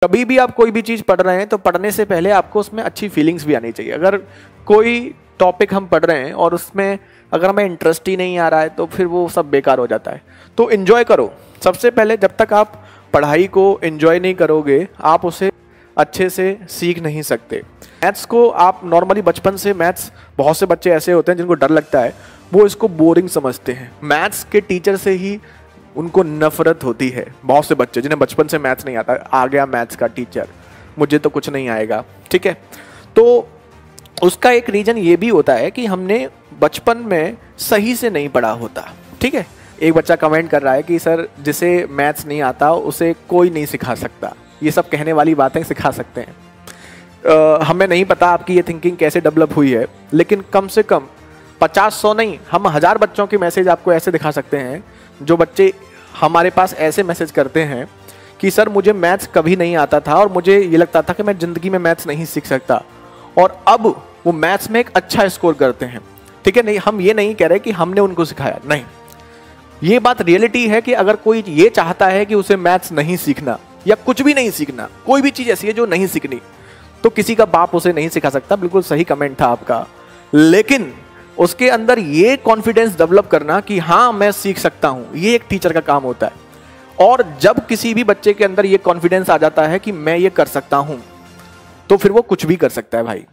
कभी भी आप कोई भी चीज़ पढ़ रहे हैं तो पढ़ने से पहले आपको उसमें अच्छी फीलिंग्स भी आनी चाहिए। अगर कोई टॉपिक हम पढ़ रहे हैं और उसमें अगर हमें इंटरेस्ट ही नहीं आ रहा है तो फिर वो सब बेकार हो जाता है। तो इन्जॉय करो सबसे पहले। जब तक आप पढ़ाई को इन्जॉय नहीं करोगे आप उसे अच्छे से सीख नहीं सकते। मैथ्स को आप नॉर्मली बचपन से, मैथ्स बहुत से बच्चे ऐसे होते हैं जिनको डर लगता है, वो इसको बोरिंग समझते हैं। मैथ्स के टीचर से ही उनको नफरत होती है। बहुत से बच्चे जिन्हें बचपन से मैथ्स नहीं आता, आ गया मैथ्स का टीचर, मुझे तो कुछ नहीं आएगा। ठीक है, तो उसका एक रीज़न ये भी होता है कि हमने बचपन में सही से नहीं पढ़ा होता। ठीक है, एक बच्चा कमेंट कर रहा है कि सर जिसे मैथ्स नहीं आता उसे कोई नहीं सिखा सकता। ये सब कहने वाली बातें सिखा सकते हैं। हमें नहीं पता आपकी ये थिंकिंग कैसे डेवलप हुई है, लेकिन कम से कम 50-100 नहीं, हम 1000 बच्चों के मैसेज आपको ऐसे दिखा सकते हैं जो बच्चे हमारे पास ऐसे मैसेज करते हैं कि सर मुझे मैथ्स कभी नहीं आता था और मुझे ये लगता था कि मैं ज़िंदगी में मैथ्स नहीं सीख सकता, और अब वो मैथ्स में एक अच्छा स्कोर करते हैं। ठीक है, नहीं, हम ये नहीं कह रहे कि हमने उनको सिखाया, नहीं। ये बात रियलिटी है कि अगर कोई ये चाहता है कि उसे मैथ्स नहीं सीखना या कुछ भी नहीं सीखना, कोई भी चीज़ ऐसी है जो नहीं सीखनी, तो किसी का बाप उसे नहीं सिखा सकता। बिल्कुल सही कमेंट था आपका। लेकिन उसके अंदर ये कॉन्फिडेंस डेवलप करना कि हाँ मैं सीख सकता हूँ, ये एक टीचर का काम होता है। और जब किसी भी बच्चे के अंदर ये कॉन्फिडेंस आ जाता है कि मैं ये कर सकता हूँ, तो फिर वो कुछ भी कर सकता है भाई।